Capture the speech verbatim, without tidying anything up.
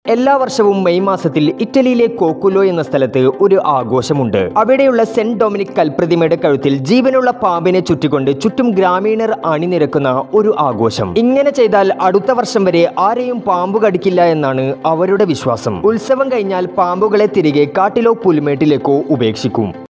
എല്ലാ വർഷവും മെയ് മാസത്തിൽ ഇറ്റലിയിലെ കോക്കുലോ എന്ന സ്ഥലത്ത് ഒരു ആഘോഷമുണ്ട്. അവിടെയുള്ള സെന്റ് ഡൊമിനിക് കൽപ്രതിമയുടെ കഴുത്തിൽ ജീവനുള്ള പാമ്പിനെ ചുറ്റിക്കൊണ്ട് ചുറ്റും ഗ്രാമീണർ അണിനിരക്കുന്ന ഒരു ആഘോഷം. ഇങ്ങനെ ചെയ്താൽ അടുത്ത വർഷം വരെ ആരെയും പാമ്പ് കടിക്കില്ല എന്നാണ് അവരുടെ വിശ്വാസം. ഉത്സവം കഴിഞ്ഞാൽ പാമ്പുകളെ തിരികെ കാട്ടിലോ പുൽമേട്ടിലേക്കോ ഉപേക്ഷിക്കും.